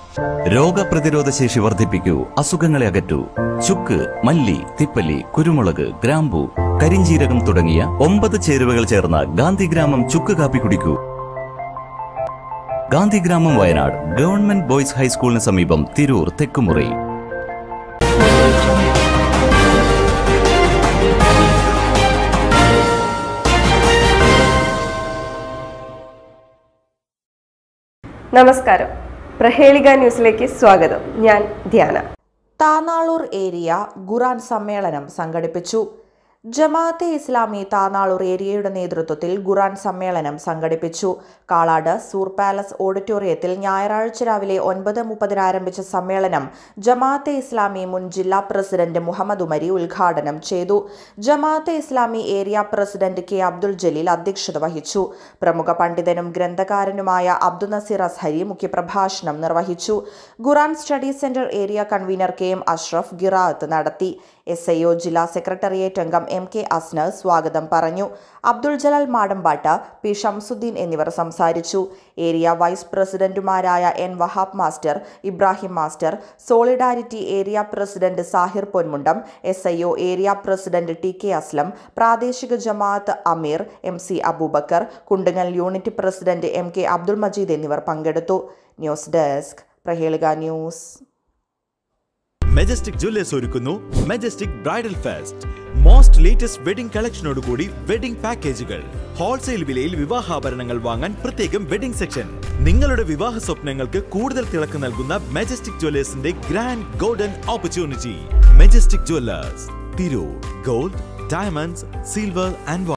രോഗപ്രതിരോധ ശേഷി വർദ്ധിപ്പിക്കൂ, അസുഖങ്ങളെ അകറ്റൂ. ചുക്ക്, മല്ലി, തിപ്പല്ലി, കുരുമുളക്, ഗ്രാമ്പു, കരിഞ്ജീരകം തുടങ്ങിയ 9 ചേരുവകൾ ചേർന്ന ഗാന്ധിഗ്രാമം ചുക്ക് കാപ്പി കുടിക്കൂ. ഗാന്ധിഗ്രാമം, വയനാട്, ഗവൺമെന്റ് ബോയ്സ് ഹൈസ്കൂളിന് സമീപം, തിരൂർ, തെക്കുമുറി. നമസ്കാരം, പ്രഹേളിക ന്യൂസിലേക്ക് സ്വാഗതം. ഞാൻ ധ്യാന. താനാളൂർ ഏരിയ ഖുർആൻ സമ്മേളനം സംഘടിപ്പിച്ചു. ജമാഅത്തെ ഇസ്ലാമി താനാളൂർ ഏരിയയുടെ നേതൃത്വത്തിൽ ഖുർആൻ സമ്മേളനം സംഘടിപ്പിച്ചു. കാളാട് സൂർ പാലസ് ഓഡിറ്റോറിയത്തിൽ ഞായറാഴ്ച രാവിലെ 9:30 ആരംഭിച്ച സമ്മേളനം ജമാഅത്തെ ഇസ്ലാമി മുൻ ജില്ലാ പ്രസിഡന്റ് മുഹമ്മദ് ഉമരി ഉദ്ഘാടനം ചെയ്തു. Jamaate Islami area president K Abdul Jaleel അധ്യക്ഷത വഹിച്ചു. പ്രമുഖ പണ്ഡിതനും ഗ്രന്ഥകാരനുമായ അബ്ദുൽ നസീർ അസ്ഹരി മുഖ്യപ്രഭാഷണം നിർവഹിച്ചു. Quran study centre area convener K M Ashraf ഖിറാഅത്ത് നടത്തി. SIO ജില്ലാ സെക്രട്ടേറിയറ്റ് അംഗം MK അസ്നർ സ്വാഗതം പറഞ്ഞു. അബ്ദുൾ ജലാൽ മാടമ്പാട്ട്, P ഷംസുദ്ദീൻ എന്നിവർ സംസാരിച്ചു. ഏരിയ വൈസ് പ്രസിഡന്റുമാരായ N Wahab master, Ibrahim master, solidarity area president Sahir Ponmundam, SIO area president TK Aslam, പ്രാദേശിക ജമാഅത്ത് അമീർ MC Abubakar, Kundungal unit president MK Abdul Majeed എന്നിവർ പങ്കെടുത്തു. News desk, Prahelika news. Majestic jewellers ഒരുക്കുന്നു majestic bridal fest. Most latest wedding കളക്ഷനോടുകൂടി വെഡിംഗ് പാക്കേജുകൾ. ഹോൾസെയിൽ വിലയിൽ വിവാഹാഭരണങ്ങൾ വാങ്ങാൻ പ്രത്യേകം വെഡിംഗ് സെക്ഷൻ. നിങ്ങളുടെ വിവാഹ സ്വപ്നങ്ങൾക്ക് കൂടുതൽ തിളക്കം നൽകുന്ന മെജസ്റ്റിക് ജ്വല്ലേഴ്സിന്റെ grand golden opportunity. Majestic jewellers, Tirur. Gold, diamonds, silver and